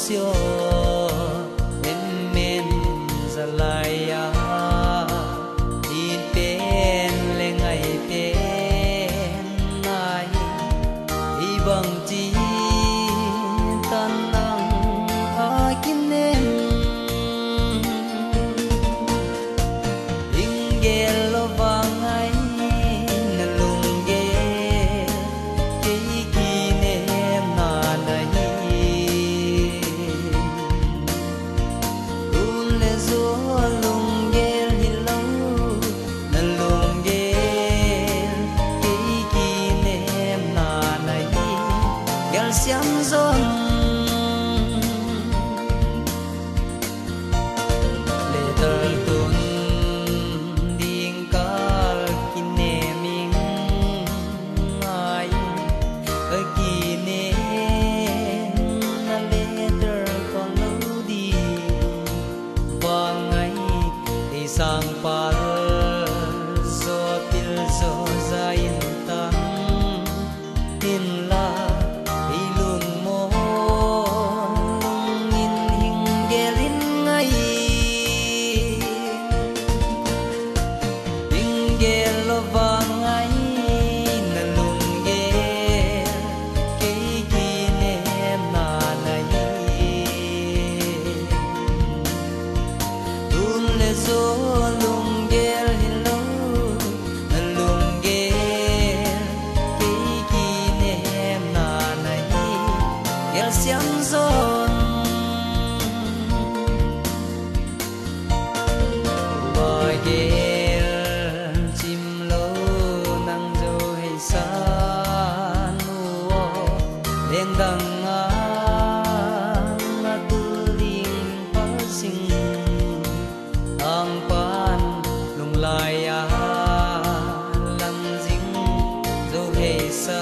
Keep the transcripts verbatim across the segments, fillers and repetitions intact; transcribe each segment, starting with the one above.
xio em men ra lại à in pen lên ngày pen ai đi bằng chi tan nang akin em ingel lo vang ai na lung ge ke ki nem na nahi un le zo lung gel hilo na lung gel ke ki nem na nahi gel siam zon sang par zo pil zo zain tan tin la ilun mo lung in hing gelin ngai ding gel lo vang ngai na lung gel ke ki nem na nai tun le zo xiang zon bòi gel chim lô nang dâu hay sa nuo lên đằng ngang là tu linh phá sinh ang pan lung lai à lăng dính dâu hay sa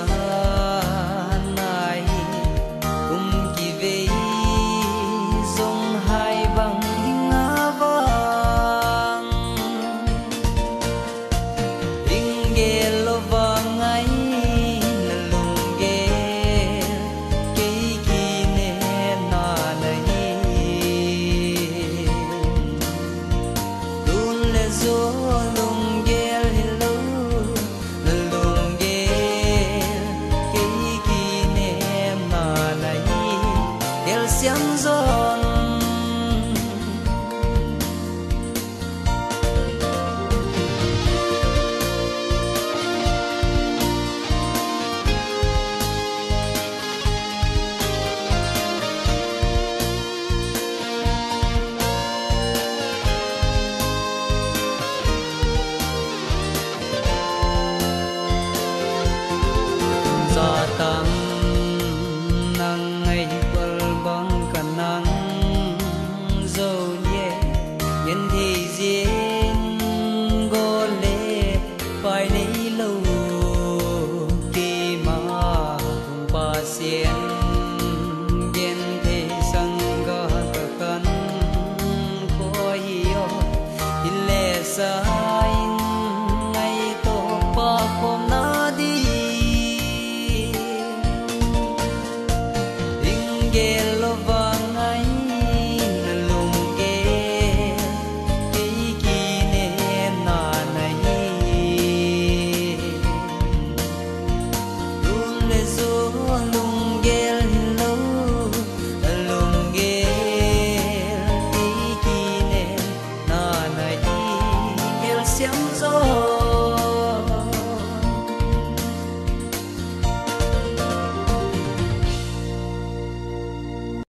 xiang gió